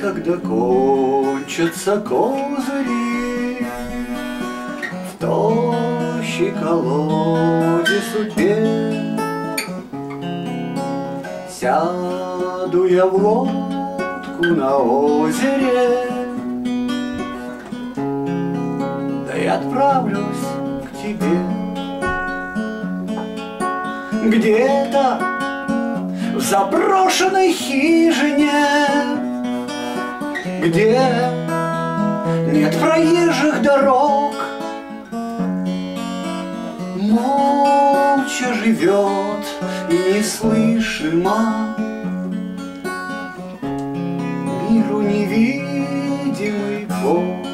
когда кончатся козыри в тощей колоде судьбе, сяду я в лодку на озере, да и отправлюсь к тебе. Где-то в заброшенной хижине, где нет проезжих дорог, молча живет и неслышимо миру невидимый Бог.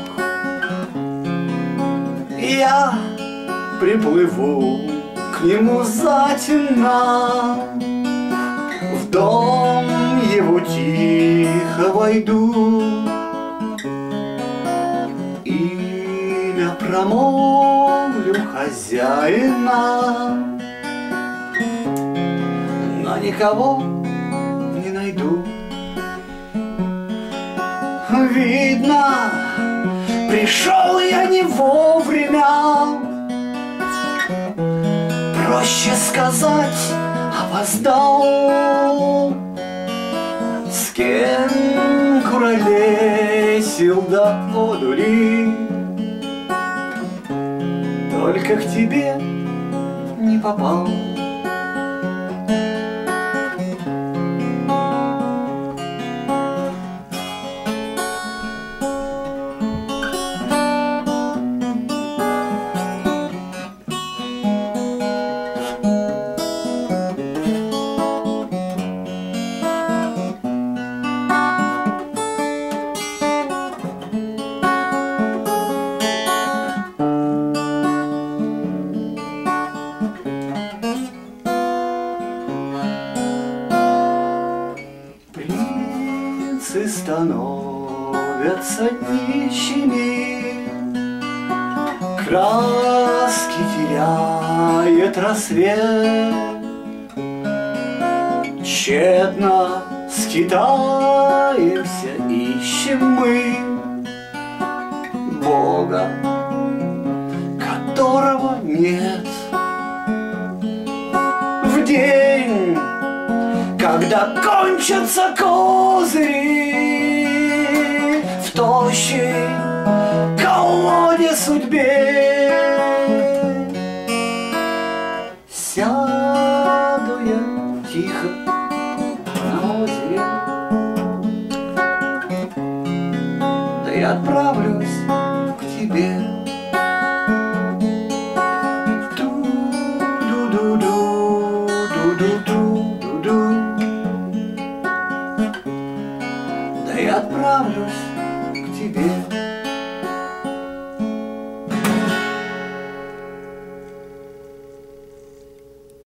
Я приплыву к нему затемно, в дом его тихо войду, имя промолвлю хозяина, но никого не найду. Видно, пришел я не вовремя, проще сказать, опоздал. С кем куролесил да одури, только к тебе не попал. Становятся нищими, краски теряет рассвет, тщетно скитаемся, ищем мы Бога, которого нет. В день, когда кончатся козыри в тощей колоде судьбе, сяду я тихо на озере, да и отправлюсь к тебе. Да и отправлюсь к тебе.